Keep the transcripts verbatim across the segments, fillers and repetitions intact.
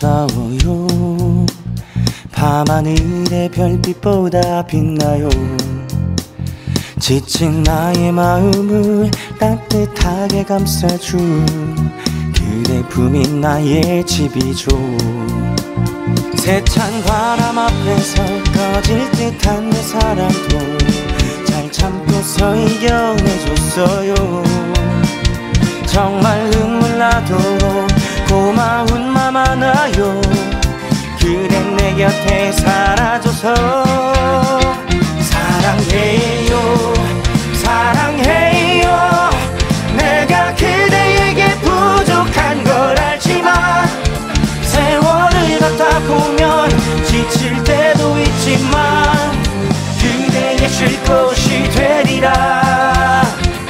아름다워요. 밤하늘의 별빛보다 빛나요. 지친 나의 마음을 따뜻하게 감싸준 그대 품이 나의 집이죠. 세찬 바람 앞에서 꺼질 듯한 내 사랑도 잘 참고서 이겨내줬어요. 정말 눈물 나도록 고마운 맘 하나요. 그대 내 곁에 살아줘서 사랑해요 사랑해요. 내가 그대에게 부족한 걸 알지만 세월을 걷다 보면 지칠 때도 있지만 그대의 쉴 곳이 되리라.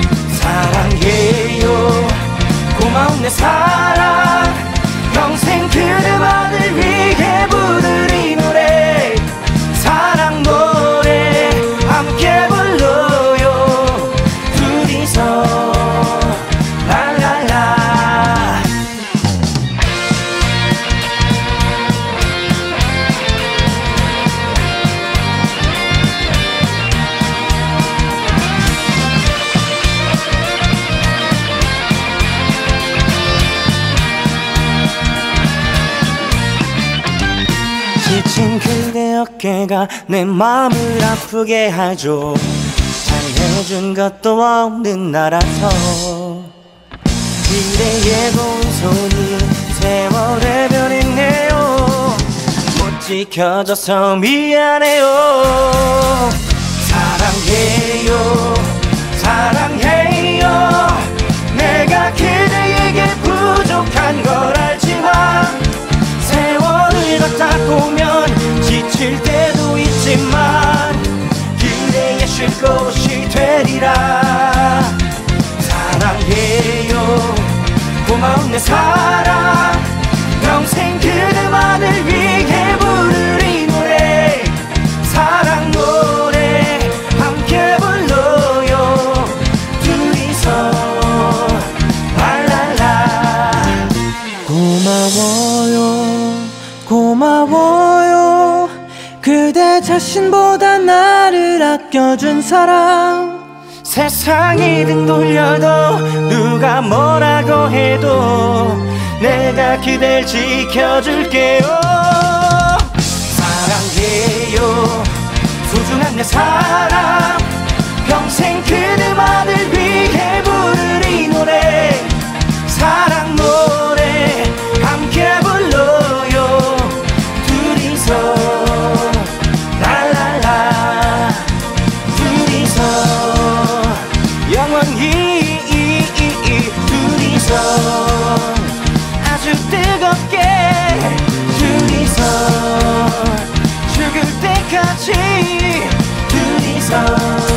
사랑해요 고마운 내 사랑. 평생 그대만을 위해 부를 이 노래 사랑 노래 함께 불러요 둘이서 랄랄라. 지친 그대 어깨가 내 마음을 아프게 하죠. 잘해준 것도 없는 나라서 그대의 고운 손이 세월에 변했네요. 못 지켜줘서 미안해요. 사랑해요 사랑해요. 내가 그대에게 부족한 걸 알지만 세월을 걷다 보면 지칠 때도 있지만 그대의 쉴 곳이 되리라. 사랑해요 고마운 내 사랑. 평생 그대만을 위해 부를 이 노래 사랑 노래 함께 불러요 둘이서 랄랄라. 고마워요 고마워요. 그대 자신보다 나를 아껴준 사랑. 세상이 등 돌려도 누가 뭐라고 해도 내가 그댈 지켜줄게요. 사랑해요 소중한 내 사랑. 평생 그대만을 위해 부를 이 노래 사랑 노래 함께 불러요 둘이서 랄랄라. 둘이서 영원히 둘이서 아주 뜨겁게 둘이서 죽을 때까지 둘이서